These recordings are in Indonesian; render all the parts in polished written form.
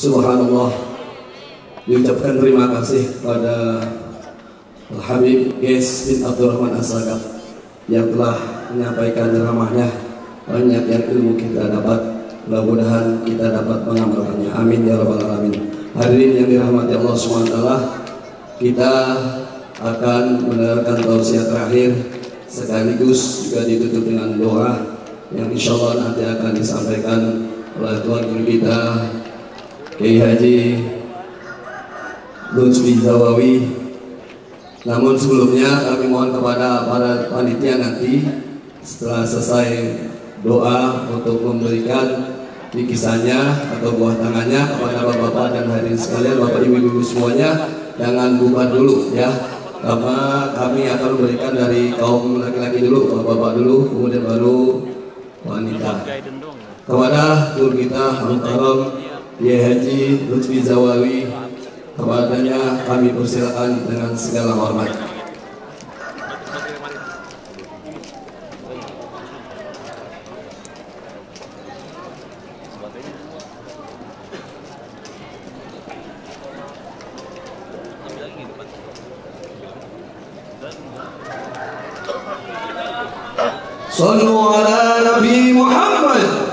Subhanallah, diucapkan terima kasih pada Al-Habib Ges bin Abdurrahman As-Sagaf yang telah menyampaikan ceramahnya. Banyak yang ilmu kita dapat, mudah-mudahan kita dapat mengamalkannya. Amin ya rabbal alamin. Hadirin yang dirahmati Allah SWT, kita akan mendengarkan tausiah terakhir sekaligus juga ditutup dengan doa yang insya Allah nanti akan disampaikan oleh Tuan Guru kita Kiai Haji Lutfi Zawawi. Namun sebelumnya kami mohon kepada para panitia nanti setelah selesai doa untuk memberikan bikisannya atau buah tangannya kepada bapak-bapak dan hadirin sekalian, bapak ibu-ibu semuanya, jangan bubar dulu ya, karena kami akan memberikan dari kaum laki-laki dulu, bapak-bapak dulu, kemudian baru wanita. Kepada guru kita Al-Mukarram Kiai Haji Lutfi Zawawi, kepadanya kami persilakan dengan segala hormat. Sallu ala Nabi Muhammad.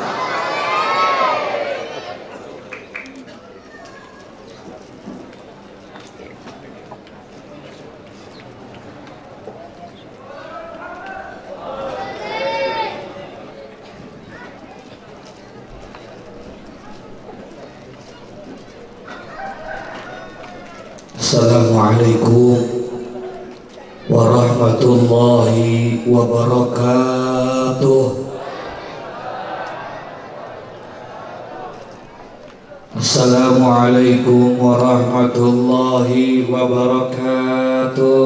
Assalamualaikum warahmatullahi wabarakatuh. Assalamualaikum warahmatullahi wabarakatuh.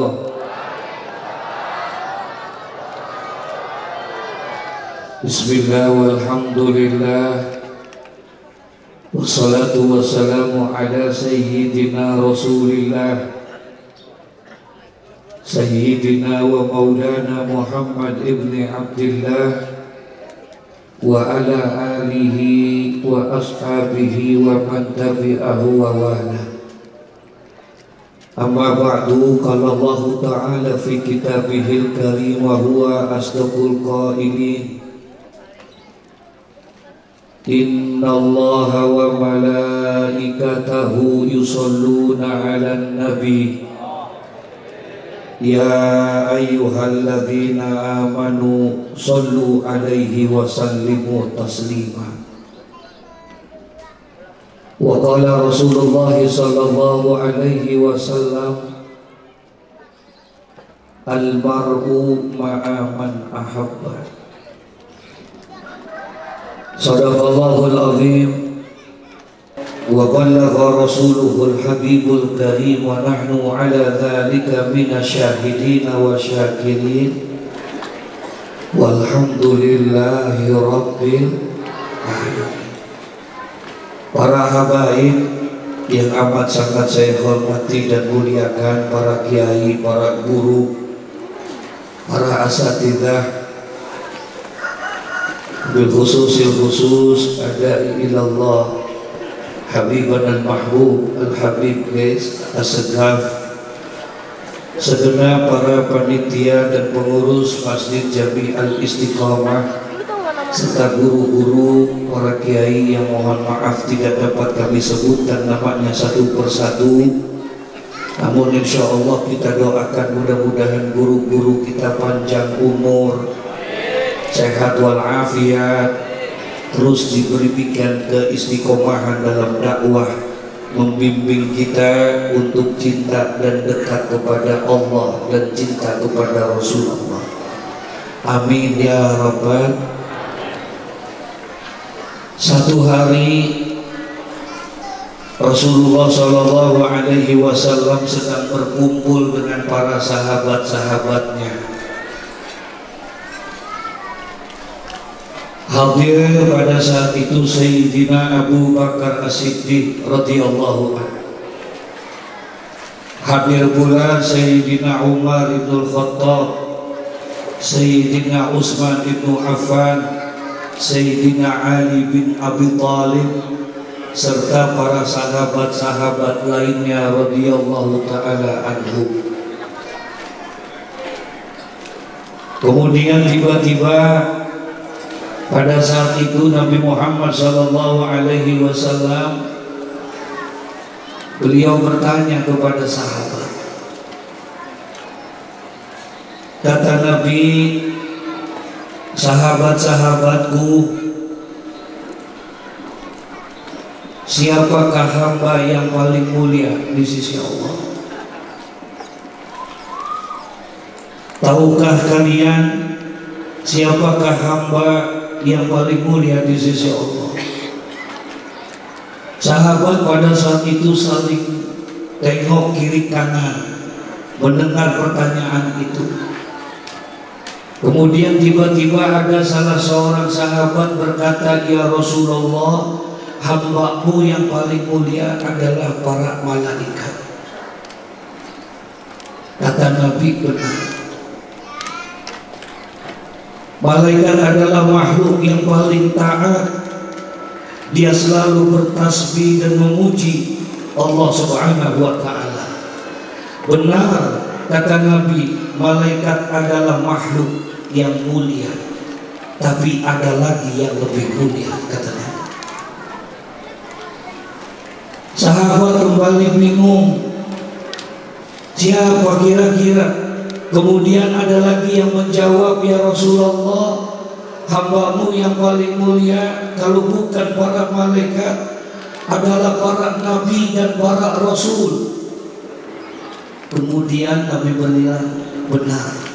Bismillah walhamdulillah, wassalatu wassalamu ala sayyidina Rasulillah Sayyidina wa maulana Muhammad ibn Abdillah wa ala alihi wa ashabihi wa man tabi'ahu wa wala. Amma ba'du, qala Allah ta'ala fi kitabihil karim wa huwa asdaqul qailin. Inna Allaha wa malaikatahu yusalluna 'alan nabi. Ya ayyuhalladzina amanu sallu alaihi wa sallimu taslima. Wa qala Rasulullah sallallahu alaihi wasallam, al-mar'u ma'a man ahabba. Sadaqallahul azim wa ballagha rasuluhul habibul karim wa nahnu ala dhalika minasyahidin wa syakirin walhamdulillahi rabbil alamin. Para habaib yang amat sangat saya hormati dan muliakan, para kiai, para guru, para asatidzah, bil khusus adai ilallah Habiban al-Mahbub Al-Habib Ges As-Sagaf, segenap para panitia dan pengurus Masjid Jami Al-Istiqamah, serta guru-guru, para kiai yang mohon maaf tidak dapat kami sebutkan namanya satu persatu. Namun insya Allah kita doakan mudah-mudahan guru-guru kita panjang umur, sehat walafiat, terus diberikan keistiqomahan dalam dakwah, membimbing kita untuk cinta dan dekat kepada Allah dan cinta kepada Rasulullah. Amin ya rabbal. Satu hari Rasulullah Shallallahu Alaihi Wasallam sedang berkumpul dengan para sahabat-sahabatnya. Hadir pada saat itu Sayyidina Abu Bakar As-Siddiq radhiyallahu anhu. Hadir pula Sayyidina Umar ibn Khattab, Sayyidina Utsman ibn Affan, Sayyidina Ali bin Abi Thalib, serta para sahabat-sahabat lainnya radhiyallahu taala anhum. Kemudian tiba-tiba pada saat itu Nabi Muhammad sallallahu alaihi wasallam beliau bertanya kepada sahabat. Kata Nabi, sahabat-sahabatku, siapakah hamba yang paling mulia di sisi Allah? Tahukah kalian siapakah hamba yang paling mulia di sisi Allah? Sahabat pada saat itu saling tengok kiri kanan mendengar pertanyaan itu. Kemudian tiba-tiba ada salah seorang sahabat berkata, ya Rasulullah, hamba-Mu yang paling mulia adalah para malaikat. Kata Nabi, benar. Malaikat adalah makhluk yang paling taat. Dia selalu bertasbih dan memuji Allah Subhanahu wa ta'ala. Benar, kata Nabi, malaikat adalah makhluk yang mulia, tapi ada lagi yang lebih mulia, katanya. Sahabat kembali bingung, siapa kira-kira? Kemudian ada lagi yang menjawab, ya Rasulullah, hamba-Mu yang paling mulia kalau bukan para malaikat adalah para nabi dan para rasul. Kemudian Nabi bilang, benar.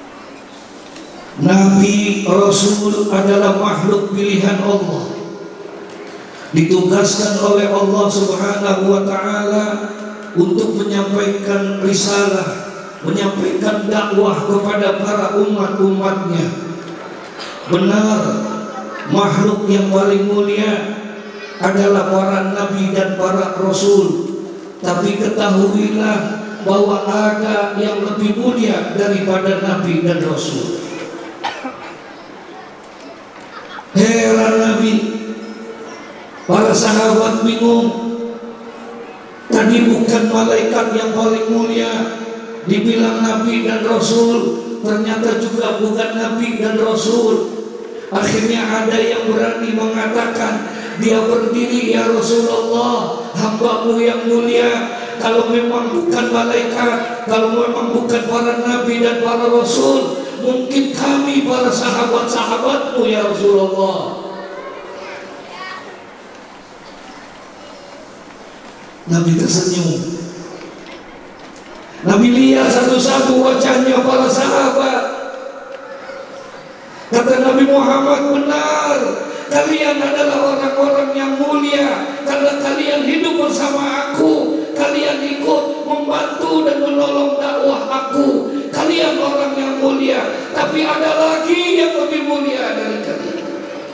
Nabi Rasul adalah makhluk pilihan Allah, ditugaskan oleh Allah Subhanahu wa ta'ala untuk menyampaikan risalah, menyampaikan dakwah kepada para umat-umatnya. Benar, makhluk yang paling mulia adalah para nabi dan para rasul. Tapi ketahuilah bahwa ada yang lebih mulia daripada nabi dan rasul. Heran Nabi, para sahabat bingung. Tadi bukan malaikat yang paling mulia, dibilang nabi dan rasul, ternyata juga bukan nabi dan rasul. Akhirnya ada yang berani mengatakan, dia berdiri, ya Rasulullah, hamba-Mu yang mulia, kalau memang bukan malaikat, kalau memang bukan para nabi dan para rasul, mungkin kami para sahabat-sahabat-Mu, ya Rasulullah. Nabi tersenyum. Nabi lihat satu-satu wajahnya para sahabat. Kata Nabi Muhammad, benar, kalian adalah orang-orang yang mulia karena kalian hidup bersama aku. Kalian ikut membantu dan menolong dakwah aku. Kalian orang yang mulia, tapi ada lagi yang lebih mulia dari kalian.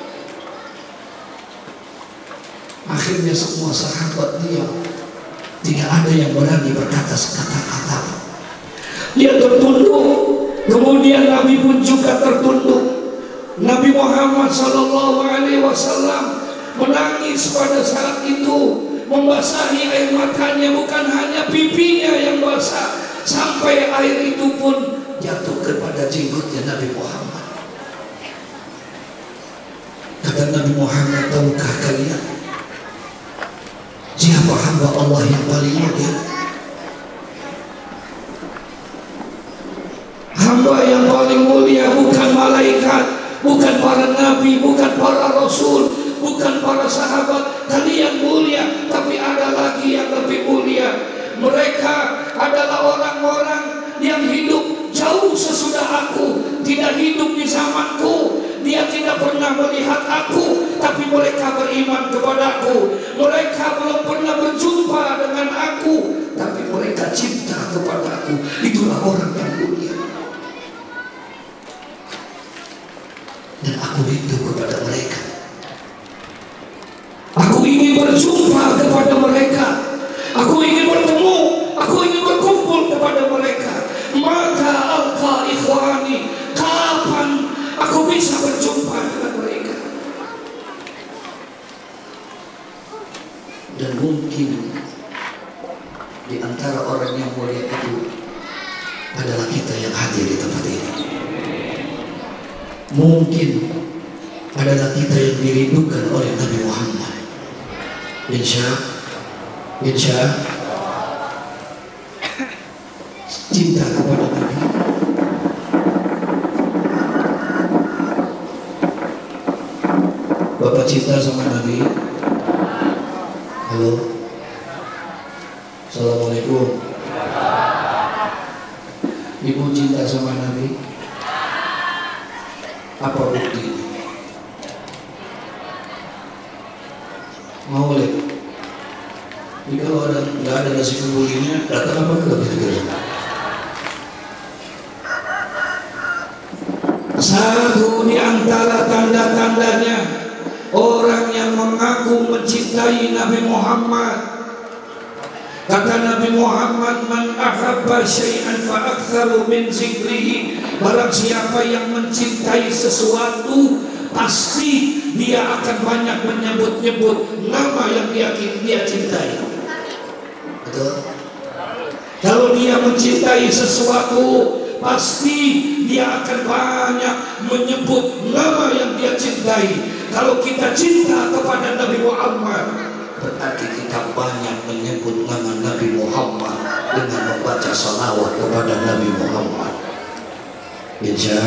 Akhirnya semua sahabat diam. Tidak ada yang berani berkata sekata-kata. Dia tertunduk. Kemudian Nabi pun juga tertunduk. Nabi Muhammad SAW menangis pada saat itu, membasahi air matanya, bukan hanya pipinya yang basah, sampai air itu pun jatuh kepada jenggotnya Nabi Muhammad. Kata Nabi Muhammad, tahukah kalian siapa hamba Allah yang paling mulia? Hamba yang paling mulia bukan malaikat, bukan para nabi, bukan para rasul, bukan para sahabat. Kalian mulia, tapi ada lagi yang lebih mulia. Mereka adalah orang-orang yang hidup jauh sesudah aku, tidak hidup di zamanku. Dia tidak pernah melihat aku, tapi mereka beriman kepadaku. Mereka belum pernah berjumpa dengan aku, tapi mereka cinta kepadaku. Itulah orang yang mulia. Dan aku rindu kepada mereka. Aku ingin berjumpa kepada mereka. Aku ingin bertemu. Aku ingin berkumpul kepada mereka. Maka alqa ikhwani, kapan aku bisa berjumpa dengan mereka? mungkin di antara orang yang mulia itu adalah kita yang hadir di tempat ini. Mungkin adalah kita yang dirindukan oleh Nabi Muhammad. Insya cinta kepada Nabi. Bapak cinta sama Nabi? Halo? Assalamualaikum. Ibu cinta sama Nabi? Apa bukti? Mau lihat? Jadi kalau nggak ada nasi kubulinya, datang apa enggak kira-kira? Satu di antara tanda-tandanya orang yang mengaku mencintai Nabi Muhammad. Kata Nabi Muhammad, man ahabba syai'an fa aktsaru min zikrihi. Barang siapa yang mencintai sesuatu, pasti dia akan banyak menyebut-nyebut nama yang dia cintai. Betul? Kalau dia mencintai sesuatu, pasti dia akan banyak menyebut nama yang dia cintai. Kalau kita cinta kepada Nabi Muhammad, berarti kita banyak menyebut nama Nabi Muhammad dengan membaca salawat kepada Nabi Muhammad. Insya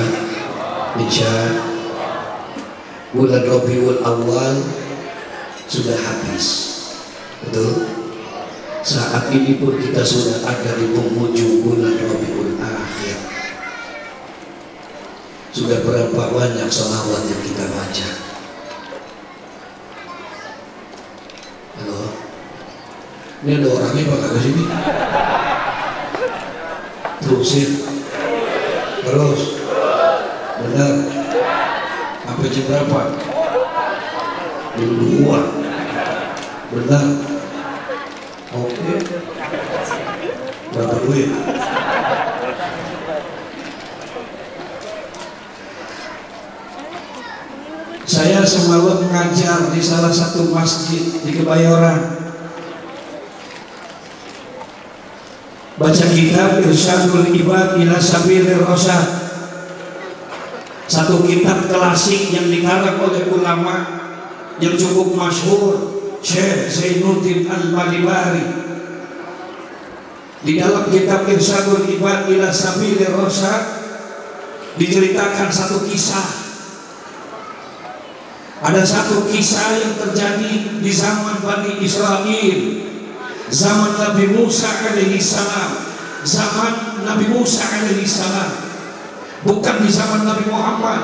bulan Rabiul Awal sudah habis. Betul? Saat ini pun kita sudah ada di penghujung bulan Rabiul Akhir. Sudah berapa banyak salawat yang kita baca? Halo? Ini ada orangnya Pak ke sini? Terusin. Terus. Benar. Sampai jam berapa? Jam 2. Benar. Oke. Berapa duit? Saya semalam mengajar di salah satu masjid di Kebayoran. Baca kitab Irsyadul Ibad ila Sabilir Rasyad. Satu kitab klasik yang dikarang oleh ulama yang cukup masyhur, Syekh Zainuddin Al-Malibari. Di dalam kitab Irsyadul Ibad ila Sabilir Rasyad diceritakan satu kisah. Ada satu kisah yang terjadi di zaman Bani Israel, zaman Nabi Musa alaihi salam, zaman Nabi Musa alaihi salam, bukan di zaman Nabi Muhammad.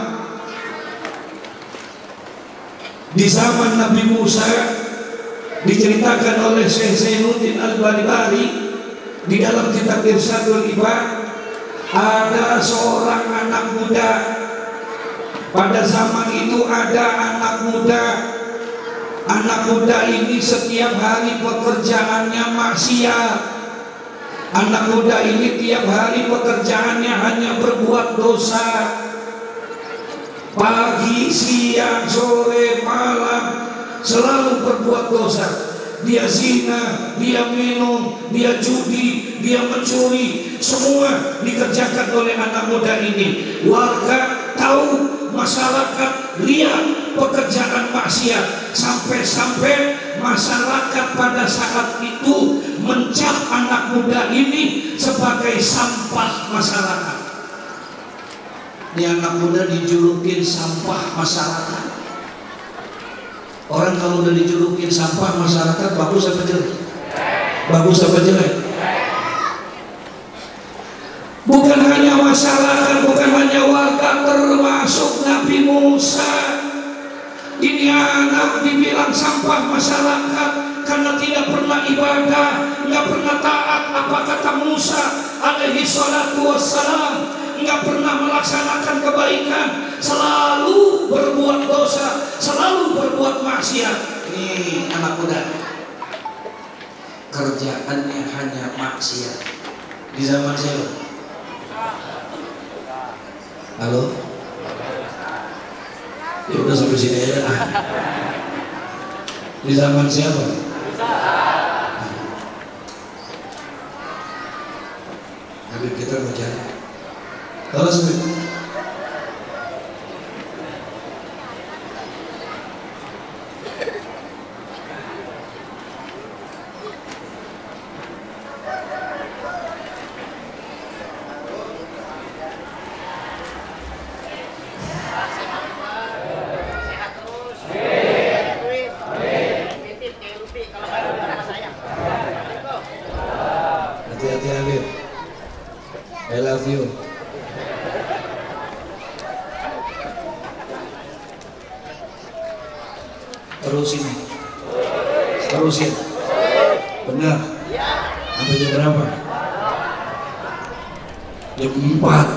Di zaman Nabi Musa diceritakan oleh Syekh Zainuddin Al-Balibari di dalam kitab Irsyadul Ibad, ada seorang anak muda. Pada zaman itu ada anak muda. Anak muda ini setiap hari pekerjaannya maksiat. Anak muda ini tiap hari pekerjaannya hanya berbuat dosa. Pagi, siang, sore, malam selalu berbuat dosa. Dia zina, dia minum, dia judi, dia mencuri. Semua dikerjakan oleh anak muda ini. Warga tahu, masyarakat lihat pekerjaan maksiat, sampai-sampai masyarakat pada saat itu mencap anak muda ini sebagai sampah masyarakat. Ini anak muda dijulukin sampah masyarakat. Orang kalau udah dijulukin sampah masyarakat, bagus apa jelek? Bagus apa jelek? Bukan hanya masyarakat, bukan hanya warga, termasuk Nabi Musa. Ini anak dibilang sampah masyarakat karena tidak pernah ibadah, nggak pernah taat apa kata Musa alaihi salatu wassalam, nggak pernah melaksanakan kebaikan, selalu berbuat dosa, selalu berbuat maksiat. Ini anak muda, kerjaannya hanya maksiat. Di zaman siapa? Halo? Ya udah sampai sini aja. Di zaman siapa? bukan wajah. Kalau sebenarnya hati-hati Habib. I love you. Terusin. Terusin. Benar. Sampai jam berapa? Jam 4.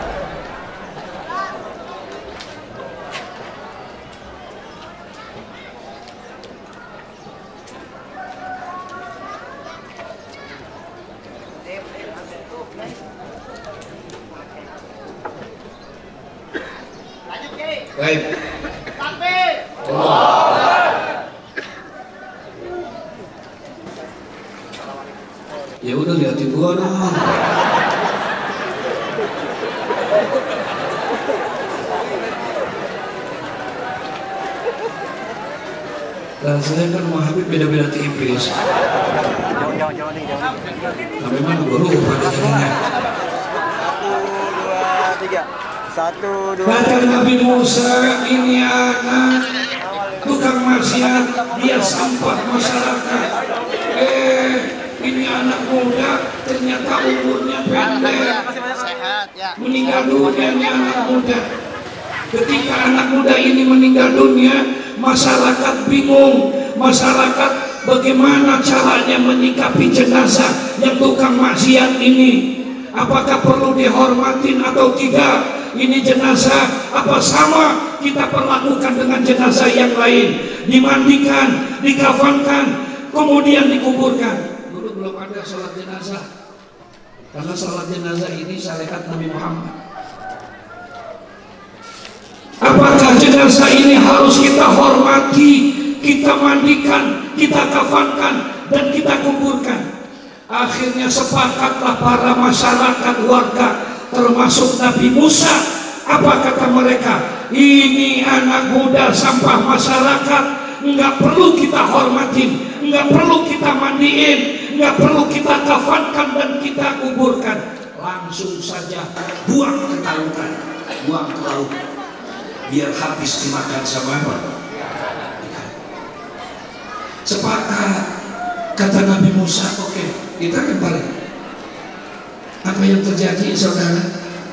Baik. Ya udah liatin gua dong. Lah saya kan sama Habib beda-beda tipis. Jangan. Tapi mana gua lupa jalannya. 1, 2, 3. 1, 2. Kata Nabi Musa, ini anak tukang maksiat, dia sampah masyarakat. Ini anak muda, ternyata umurnya pendek. Meninggal dunia ini anak muda. Ketika anak muda ini meninggal dunia, masyarakat bingung. Masyarakat bagaimana caranya menyikapi jenazah yang tukang maksiat ini? Apakah perlu dihormatin atau tidak? Ini jenazah apa sama kita perlakukan dengan jenazah yang lain? Dimandikan, dikafankan, kemudian dikuburkan. Dulu belum ada salat jenazah, karena salat jenazah ini syariat Nabi Muhammad. Apakah jenazah ini harus kita hormati, kita mandikan, kita kafankan, dan kita kuburkan? Akhirnya sepakatlah para masyarakat warga, termasuk Nabi Musa. Apa kata mereka? Ini anak muda sampah masyarakat, nggak perlu kita hormatin, nggak perlu kita mandiin, nggak perlu kita kafankan dan kita kuburkan. Langsung saja buang ke lautan, buang ke laut, biar habis dimakan sama apa? Sepakat, kata Nabi Musa. Oke, kita kembali. Apa yang terjadi, saudara?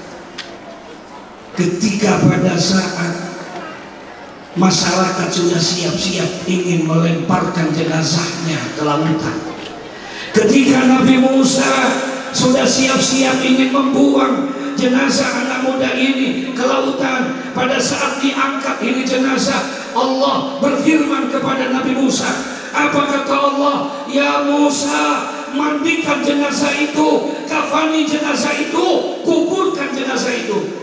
Ketika pada saat masyarakat sudah siap-siap ingin melemparkan jenazahnya ke lautan, ketika Nabi Musa sudah siap-siap ingin membuang jenazah anak muda ini ke lautan, pada saat diangkat ini jenazah, Allah berfirman kepada Nabi Musa. Apa kata Allah? Ya Musa, mandikan jenazah itu, kafani jenazah itu, kuburkan jenazah itu.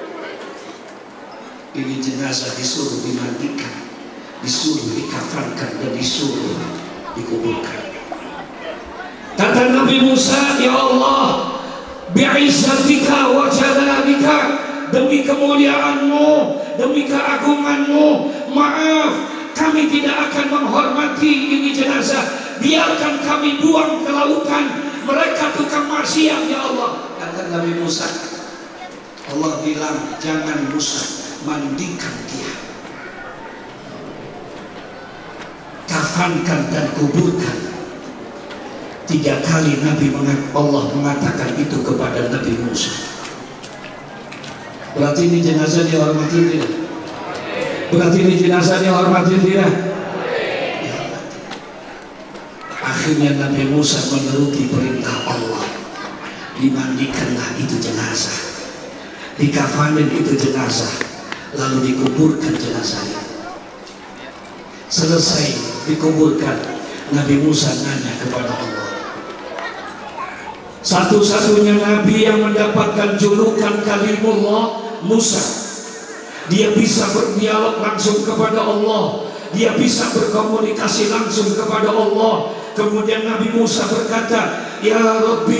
Ini jenazah disuruh dimandikan, disuruh dikafankan, dan disuruh dikuburkan. Kata Nabi Musa, ya Allah, bi'izzatika wa jalalika, demi kemuliaanmu, demi keagunganmu, maaf, kami tidak akan menghormati ini jenazah. Biarkan kami buang ke lautan. Mereka tukang maksiat, ya Allah. Kata Nabi Musa, Allah bilang, jangan Musa, mandikan dia, kafankan dan kuburkan. 3 kali Allah mengatakan itu kepada Nabi Musa. Berarti ini jenazah dihormati tidak? Berarti ini jenazah dihormati tidak? Akhirnya Nabi Musa menuruti perintah Allah. Dimandikanlah itu jenazah, dikafanin itu jenazah, lalu dikuburkan jenazahnya. Selesai dikuburkan, Nabi Musa nanya kepada Allah. Satu-satunya Nabi yang mendapatkan julukan Kalimullah, Musa. Dia bisa berdialog langsung kepada Allah, dia bisa berkomunikasi langsung kepada Allah. Kemudian Nabi Musa berkata, Ya Rabbi,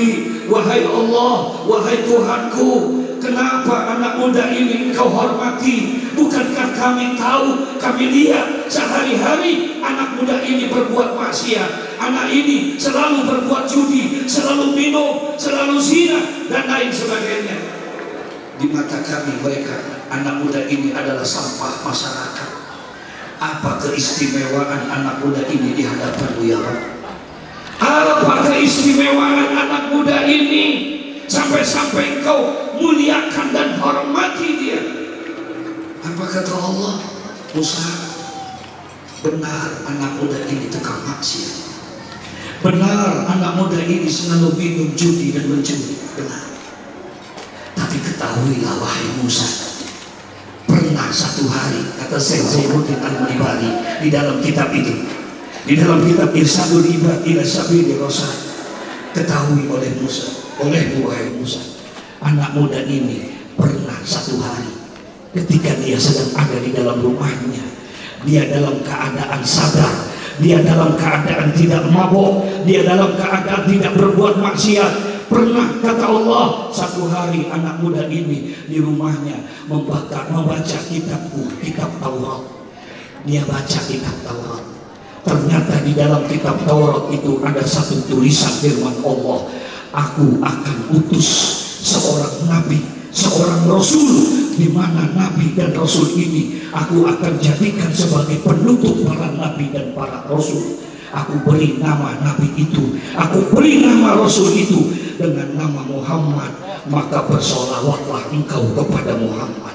wahai Allah, wahai Tuhanku, kenapa anak muda ini Engkau hormati? Bukankah kami tahu, kami lihat sehari-hari anak muda ini berbuat maksiat, anak ini selalu berbuat judi, selalu minum, selalu zina dan lain sebagainya. Di mata kami mereka, anak muda ini adalah sampah masyarakat. Apa keistimewaan anak muda ini di hadapan-Mu ya Rabb? Apa keistimewaan anak muda ini sampai-sampai Engkau muliakan dan hormati dia? Apa kata Allah? Musa, benar anak muda ini tukang maksiat, benar anak muda ini selalu minum judi dan mencuri, benar. Tapi ketahuilah wahai Musa, pernah satu hari, kata Syekh Zainuddin Al-Munibari di dalam kitab itu, di dalam kitab Irsyadul Ibad ila Sabilir Rasyad, ketahui oleh Musa, olehmu wahai Musa, anak muda ini pernah satu hari ketika dia sedang ada di dalam rumahnya, dia dalam keadaan sadar, dia dalam keadaan tidak mabuk, dia dalam keadaan tidak berbuat maksiat. Pernah kata Allah, satu hari anak muda ini di rumahnya membaca kitabku, kitab Taurat. Dia baca kitab Taurat. Ternyata di dalam kitab Taurat itu ada satu tulisan firman Allah, aku akan utus seorang nabi, seorang rasul, di mana nabi dan rasul ini aku akan jadikan sebagai penutup para nabi dan para rasul. Aku beri nama nabi itu, aku beri nama rasul itu dengan nama Muhammad, maka bersolawatlah engkau kepada Muhammad.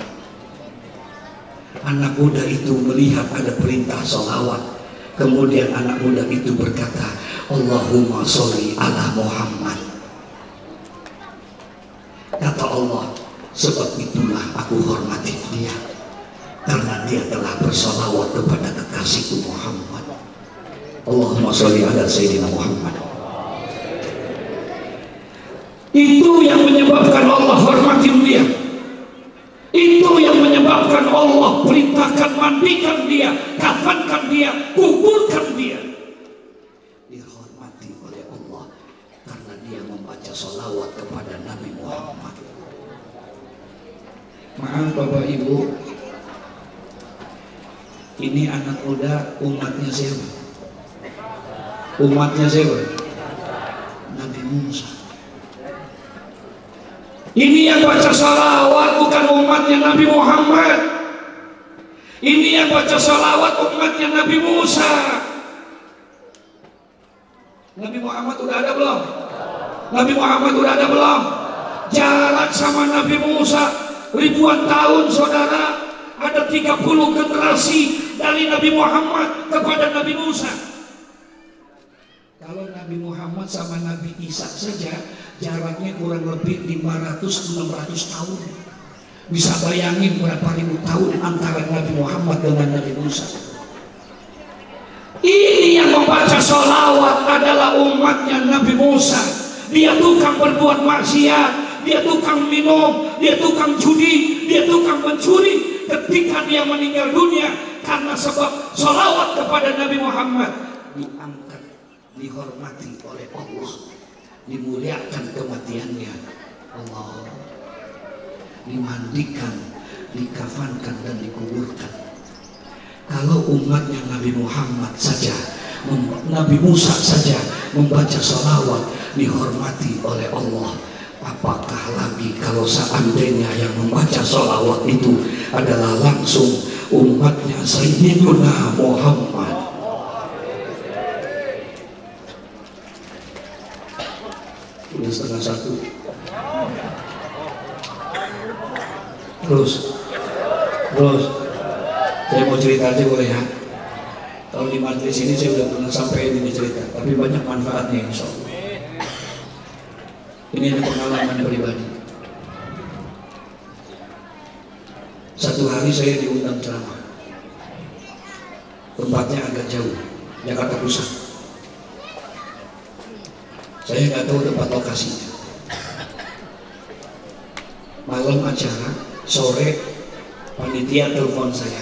Anak muda itu melihat ada perintah solawat. Kemudian anak muda itu berkata, Allahumma sholli ala Muhammad. Kata Allah, sebab itulah aku hormati dia, karena dia telah bersolawat kepada kekasihku Muhammad. Allahumma sholli ala Sayyidina Muhammad. Itu yang menyebabkan Allah hormati dia. Itu yang menyebabkan Allah perintahkan mandikan dia, kafankan dia, kuburkan dia. Dihormati oleh Allah karena dia membaca sholawat kepada Nabi Muhammad. Maaf Bapak Ibu, ini anak muda umatnya siapa? Umatnya siapa? Nabi Musa. Ini yang baca salawat bukan umatnya Nabi Muhammad. Ini yang baca salawat umatnya Nabi Musa. Nabi Muhammad udah ada belum? Nabi Muhammad udah ada belum? Jarak sama Nabi Musa ribuan tahun saudara. Ada 30 generasi dari Nabi Muhammad kepada Nabi Musa. Kalau Nabi Muhammad sama Nabi Isa saja jaraknya kurang lebih 500-600 tahun. Bisa bayangin berapa ribu tahun antara Nabi Muhammad dengan Nabi Musa. Ini yang membaca sholawat adalah umatnya Nabi Musa. Dia tukang berbuat maksiat, dia tukang minum, dia tukang judi, dia tukang mencuri. Ketika dia meninggal dunia karena sebab sholawat kepada Nabi Muhammad, diangkat, dihormati oleh Allah, dimuliakan kematiannya. Allah dimandikan, dikafankan dan dikuburkan. Kalau umatnya Nabi Muhammad saja, Nabi Musa saja membaca sholawat dihormati oleh Allah, apakah lagi kalau seandainya yang membaca sholawat itu adalah langsung umatnya Sayyidina Muhammad. Udah 1:30. Terus saya mau cerita aja boleh ya. Kalau di majelis ini saya udah pernah sampaikan ini cerita, tapi banyak manfaatnya insya Allah. Ini ada pengalaman pribadi. Satu hari saya diundang ceramah, tempatnya agak jauh, Jakarta Pusat. Saya nggak tahu tempat lokasinya. Malam acara, sore panitia telepon saya.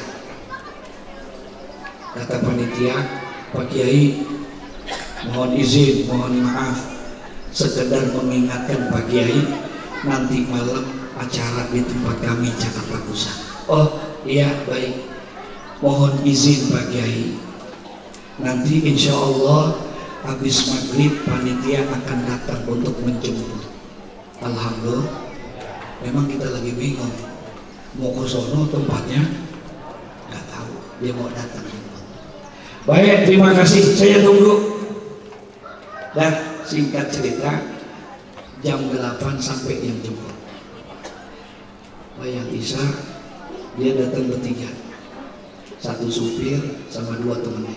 Kata panitia, Pak Kiai, mohon izin, mohon maaf, sekedar mengingatkan Pak Kiai, nanti malam acara di tempat kami Jakarta Pusat. Oh iya, baik, mohon izin Pak Kiai, nanti insya Allah habis maghrib panitia akan datang untuk menjemput. Alhamdulillah, memang kita lagi bingung mau ke sono tempatnya, nggak tahu, dia mau datang. Baik, terima kasih, saya tunggu. Dan singkat cerita, jam 8 sampai yang jemput. Bayang Isa, dia datang bertiga, satu supir sama 2 temannya.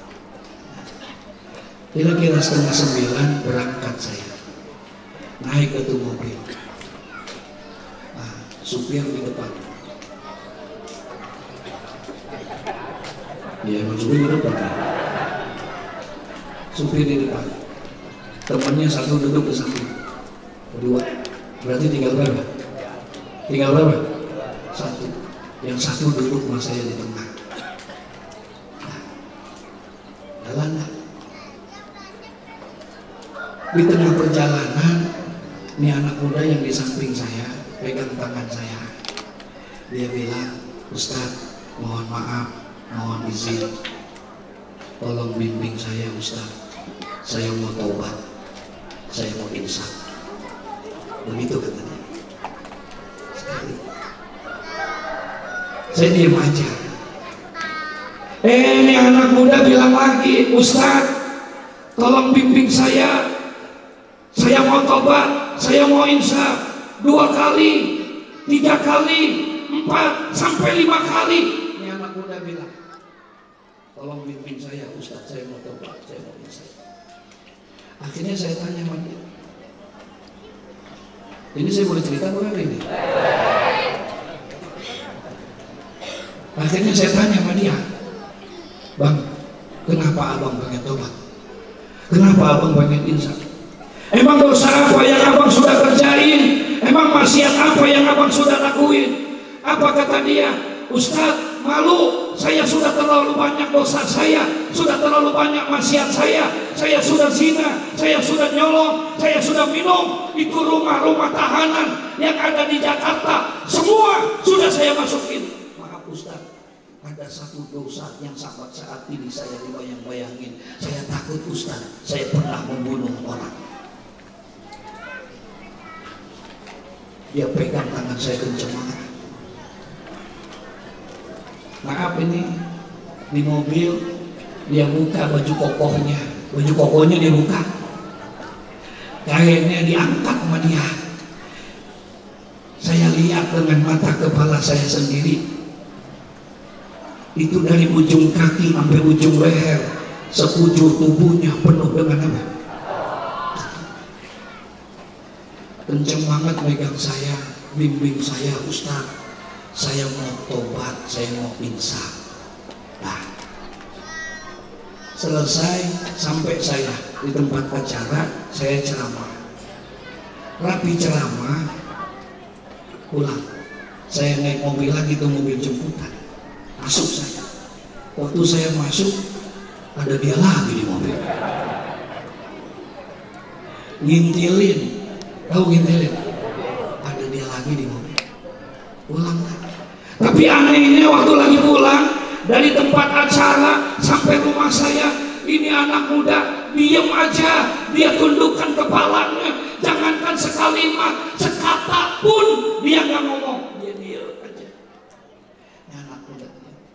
Kira-kira setengah 9 berangkat saya, naik ke tuh mobil. Nah, supir di depan. Ya, supir di depan. Supir di depan. Temannya satu duduk di samping. 2. Berarti tinggal berapa? Tinggal berapa? 1. Yang satu duduk sama saya di tengah. Nah, jalan lah. Di tengah perjalanan, ini anak muda yang di samping saya pegang tangan saya. Dia bilang, Ustadz, mohon maaf, mohon izin, tolong bimbing saya Ustadz. Saya mau taubat, saya mau insaf. Begitu katanya. Sekali. Saya diam aja. Ini anak muda bilang lagi, Ustadz, tolong bimbing saya. Saya mau tobat, saya mau insaf. 2 kali, 3 kali, 4 sampai 5 kali. Ini anak muda bilang, tolong bimbing saya Ustaz, saya mau tobat, saya mau insaf. Akhirnya saya tanya sama dia, ini saya boleh cerita bukan ini? Akhirnya saya tanya sama dia, Bang, kenapa abang pengen tobat? Kenapa abang pengen insaf? Emang dosa apa yang abang sudah kerjain? Emang maksiat apa yang abang sudah lakuin? Apa kata dia? Ustadz, malu, saya sudah terlalu banyak dosa saya, sudah terlalu banyak maksiat saya sudah zina, saya sudah nyolong, saya sudah minum, itu rumah-rumah tahanan yang ada di Jakarta, semua sudah saya masukin. Maaf Ustadz, ada satu dosa yang sampai saat ini saya dibayang-bayangin, saya takut Ustadz, saya pernah membunuh orang. Dia pegang tangan saya kenceng banget. Maaf, ini di mobil dia buka baju kokohnya dia buka, kainnya diangkat sama dia. Saya lihat dengan mata kepala saya sendiri, itu dari ujung kaki sampai ujung leher, sekujur tubuhnya penuh dengan apa? Kenceng banget megang saya, bimbing saya, Ustaz, saya mau tobat, saya mau insaf. Nah, selesai sampai saya di tempat acara, saya ceramah. Rapi ceramah, pulang. Saya naik mobil lagi, itu mobil jemputan. Masuk saya. Waktu saya masuk, ada dia lagi di mobil. Ngintilin. Tahu ngintilin? Ada dia lagi di mobil. Pulang lagi. Tapi anehnya waktu lagi pulang dari tempat acara sampai rumah saya, ini anak muda diem aja, dia tundukkan kepalanya, jangankan sekalimat, sekata pun dia nggak ngomong, dia diem aja. Ini anak muda.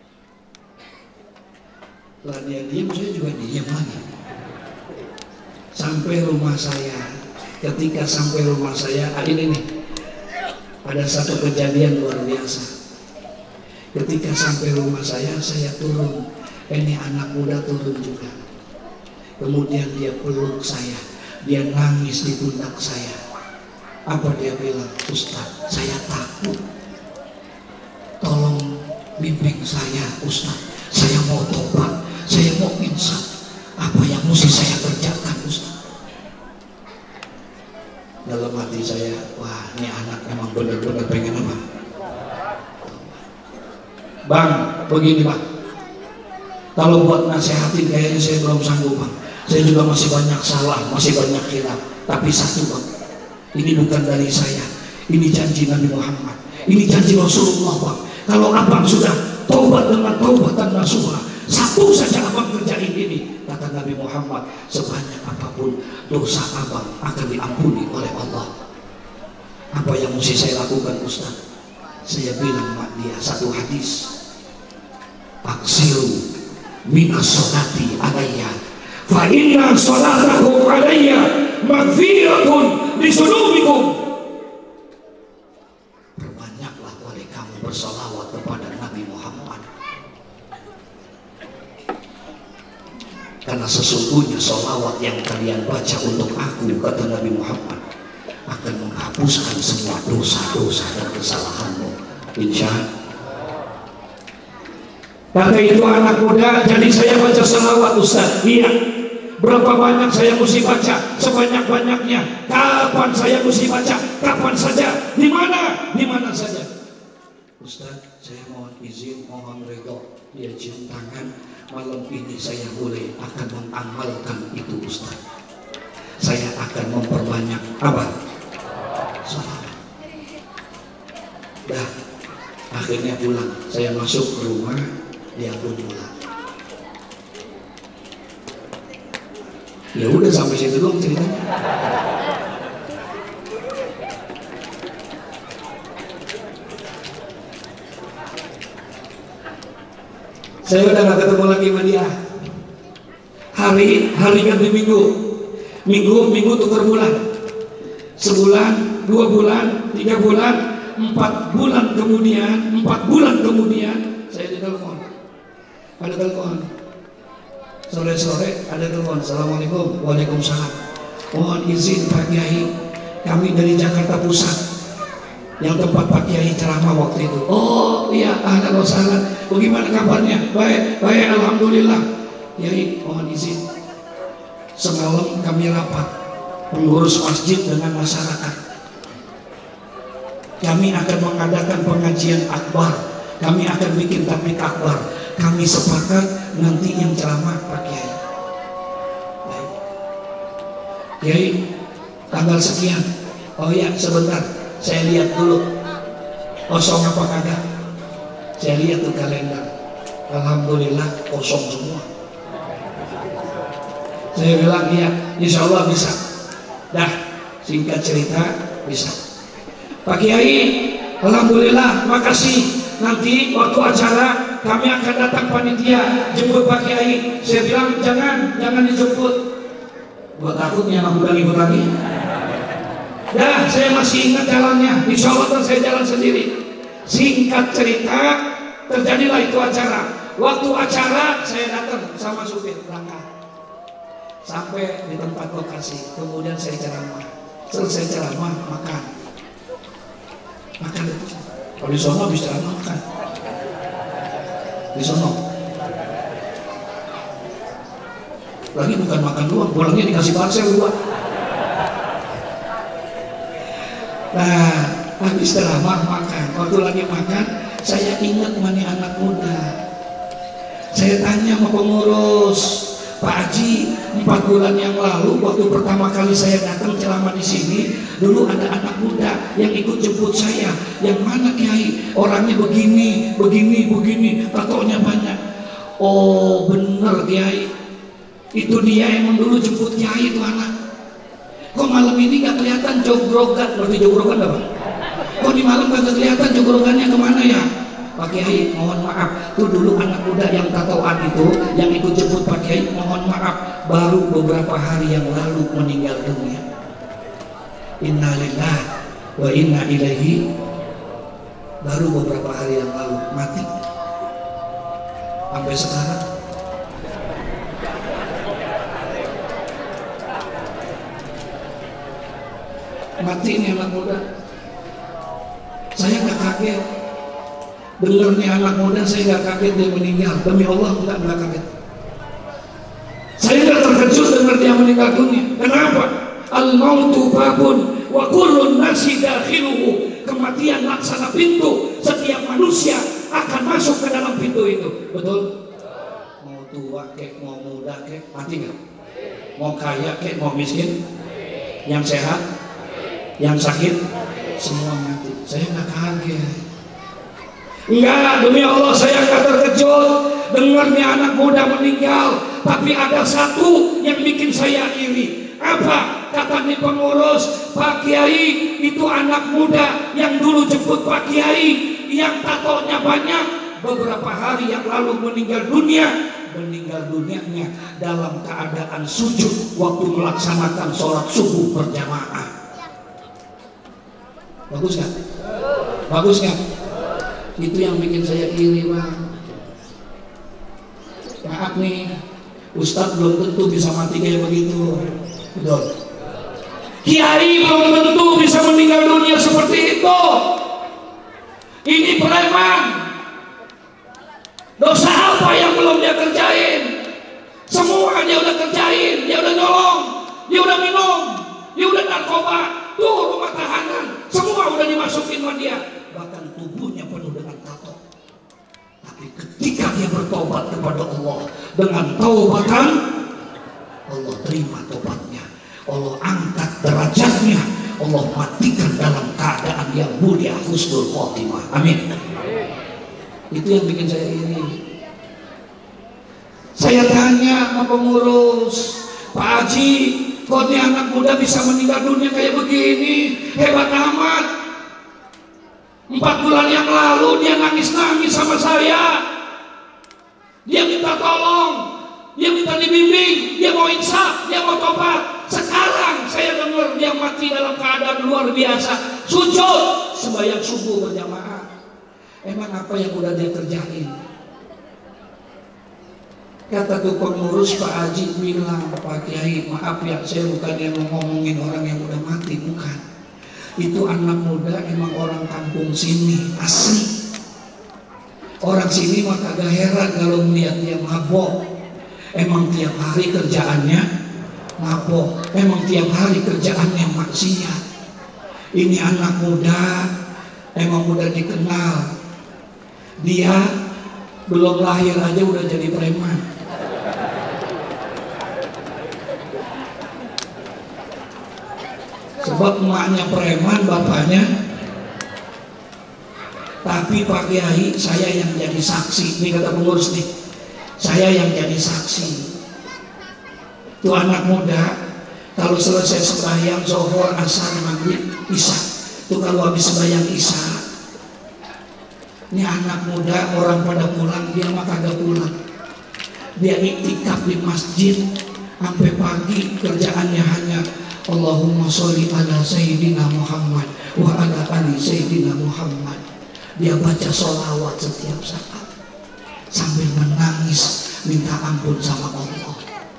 Setelah dia diem, saya juga diem lagi. Sampai rumah saya. Ketika sampai rumah saya, ini nih, ada satu kejadian luar biasa. Ketika sampai rumah saya turun. Ini anak muda turun juga. Kemudian dia peluk saya, dia nangis di pundak saya. Apa dia bilang? Ustaz, saya takut. Tolong bimbing saya, Ustaz. Saya mau tobat, saya mau insaf. Apa yang mesti saya kerjakan, Ustaz? Dalam hati saya, wah ini anak emang benar-benar pengen apa? Bang, begini Bang, kalau buat nasehatin kayaknya saya belum sanggup Bang. Saya juga masih banyak salah, masih banyak khilaf. Tapi satu Bang, ini bukan dari saya, ini janji Nabi Muhammad, ini janji Rasulullah Bang. Kalau abang sudah taubat dengan taubatan nasuha, satu saja abang kerjain ini, kata Nabi Muhammad, sebanyak apapun dosa abang akan diampuni oleh Allah. Apa yang mesti saya lakukan Ustaz? Saya bilang mak dia satu hadis, aksiru minas sholati alayya fa inna sholatakum alayya maghfiratun li dzunubikum. Perbanyaklah oleh kamu bersolawat kepada Nabi Muhammad, karena sesungguhnya solawat yang kalian baca untuk aku, kata Nabi Muhammad, akan menghapuskan semua dosa-dosa dan kesalahanmu, insya Allah. Kata itu anak muda, jadi saya baca salawat Ustaz. Iya. Berapa banyak saya mesti baca? Sebanyak-banyaknya. Kapan saya mesti baca? Kapan saja? Di mana? Di mana saja. Ustaz, saya mohon izin, mohon redho. Dia cium tangan. Malam ini saya boleh akan mengamalkan itu Ustaz. Saya akan memperbanyak apa? Salawat. Dah. Akhirnya pulang. Saya masuk ke rumah. Dia pun pulang. Ya udah sampai situ doang ceritanya. Saya udah gak ketemu lagi sama dia. Hari ganti minggu. Minggu tukar bulan. Sebulan, 2 bulan, 3 bulan, 4 bulan kemudian saya ditelepon. Ada telepon. Sore-sore ada telepon. Assalamualaikum. Waalaikumsalam. Mohon izin Pak Kiai, kami dari Jakarta Pusat, yang tempat Pak Kiai ceramah waktu itu. Oh iya, ahlan wa sahlan. Bagaimana kabarnya? Baik, alhamdulillah. Kiai, mohon izin. Semalam kami rapat pengurus masjid dengan masyarakat. Kami akan mengadakan pengajian akbar. Kami akan bikin tablik akbar. Kami sepakat nanti yang ceramah Pak Kiai. Baik. Kiai, tanggal sekian. Oh ya, sebentar. Saya lihat dulu. Kosong apa kagak? Saya lihat tuh kalender. Alhamdulillah kosong semua. Saya bilang iya, insya Allah bisa. Dah, singkat cerita bisa. Pak Kiai, alhamdulillah, makasih. Nanti waktu acara kami akan datang panitia jemput Pak Kiai. Saya bilang jangan dijemput. Gua takutnya anak muda ikut lagi. Dah, saya masih ingat jalannya. Insya Allah saya jalan sendiri. Singkat cerita, terjadilah itu acara. Waktu acara saya datang sama supir berangkat. Sampai di tempat lokasi, kemudian saya ceramah. Selesai ceramah, makan itu. Kalau di sono habis ceramah makan. Di sono. Lagi bukan makan doang, pulangnya dikasih parcel dua. Nah, habis ceramah makan. Waktu lagi makan, saya ingat mana anak muda. Saya tanya sama pengurus, Pak Haji, 4 bulan yang lalu waktu pertama kali saya datang ceramah di sini, dulu ada anak muda yang ikut jemput saya. Yang mana Kiai? Orangnya begini, tatonya banyak. Oh bener Kiai, itu dia yang dulu jemput Kiai itu anak. Kok malam ini gak kelihatan jogrogan? Berarti jogrogan apa? Kok di malam gak kelihatan jogrogannya kemana ya? Pak Kiai, mohon maaf, tuh dulu anak muda yang tatoan itu, yang ikut jemput Pak Kiai, mohon maaf, baru beberapa hari yang lalu meninggal dunia. Innalillahi wa inna ilaihi, baru beberapa hari yang lalu mati. Sampai sekarang mati ini anak muda. Saya gak kaget dengarnya anak muda, saya gak kaget dia meninggal. Demi Allah enggak kaget. Saya gak terkejut dengar dia meninggal dunia. Kenapa? Al-mautu babun wa kullun nasi dakhiluhu. Kematian laksana pintu, setiap manusia akan masuk ke dalam pintu itu. Betul? Mau tua kek, mau muda kek, mati gak? mau kaya kek mau miskin, yang sehat, yang sakit, semua mati. Saya nggak kaget. Enggak, demi Allah saya nggak terkejut dengarnya anak muda meninggal. Tapi ada satu yang bikin saya iri. Apa? Kata nih pengurus, Pak Kiai itu anak muda yang dulu jemput Pak Kiai yang tatonya banyak, beberapa hari yang lalu meninggal dunianya dalam keadaan sujud waktu melaksanakan sholat subuh berjamaah. Bagus nggak? Bagus nggak? Itu yang bikin saya iri, Bang. Maaf nih, Ustadz belum tentu bisa mati kayak begitu. Betul. Kiai belum tentu bisa meninggal dunia seperti itu. Ini preman. Dosa apa yang belum dia kerjain? Semua dia udah kerjain. Dia udah nyolong, dia udah minum, dia udah narkoba, tuh rumah tahanan, semua udah dimasukin sama dia. Bahkan tubuhnya penuh dengan tato. Tapi ketika dia bertobat kepada Allah dengan taubatan, Allah terima tobatnya, Allah angkat derajatnya, Allah matikan dalam keadaan yang mulia, husnul khotimah. Amin. Itu yang bikin saya iri. Saya tanya sama pengurus, Pak Haji, kok nih anak muda bisa meninggal dunia kayak begini? Hebat amat. 4 bulan yang lalu dia nangis-nangis sama saya. Dia minta tolong, dia minta dibimbing, dia mau insaf, dia mau tobat. Sekarang saya dengar dia mati dalam keadaan luar biasa, sujud sembahyang subuh berjamaah. Emang apa yang udah dia kerjain? Kata tuh pengurus, Pak Haji bilang, Pak Kiai, maaf ya, saya bukan yang ngomongin orang yang udah mati, bukan. Itu anak muda emang orang kampung sini, asli. Orang sini mah kagak heran kalau melihat dia mabok. Emang tiap hari kerjaannya mabok, emang tiap hari kerjaannya maksiat. Ini anak muda emang udah dikenal. Dia belum lahir aja udah jadi preman. Sebab emaknya preman, bapaknya. Tapi Pak Kiai, saya yang jadi saksi. Ini kata pengurus nih, saya yang jadi saksi. Itu anak muda kalau selesai sembahyang zuhur, asar, maghrib, isya, itu kalau habis sembahyang isya, ini anak muda orang pada pulang, dia mah kagak pulang. Dia iktikaf di masjid sampai pagi, kerjaannya hanya Allahumma sholli ala Sayyidina Muhammad wa ala ali Sayyidina Muhammad. Dia baca sholawat setiap saat sambil menangis minta ampun sama Allah.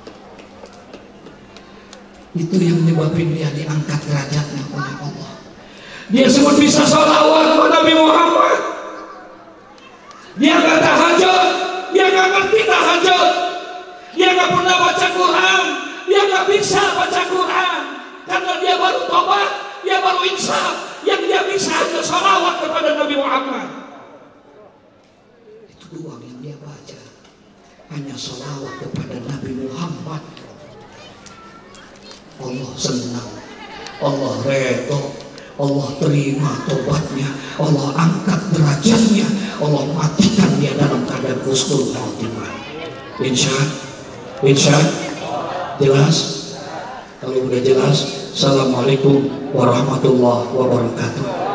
Itu yang menyebabkan dia diangkat derajatnya oleh Allah. Dia semua bisa sholawat kepada Nabi Muhammad. Dia nggak tahajud, dia nggak ngerti tahajud, dia nggak pernah baca Quran, dia nggak bisa baca Quran karena dia baru tobat, dia baru insaf. Yang dia bisa hanya sholawat kepada Nabi Muhammad. Itu doang yang dia baca, hanya sholawat kepada Nabi Muhammad. Allah senang, Allah redho, Allah terima tobatnya, Allah angkat derajatnya, Allah matikan dia dalam keadaan husnul khotimah. Insya jelas? Kalau udah jelas, assalamualaikum warahmatullahi wabarakatuh.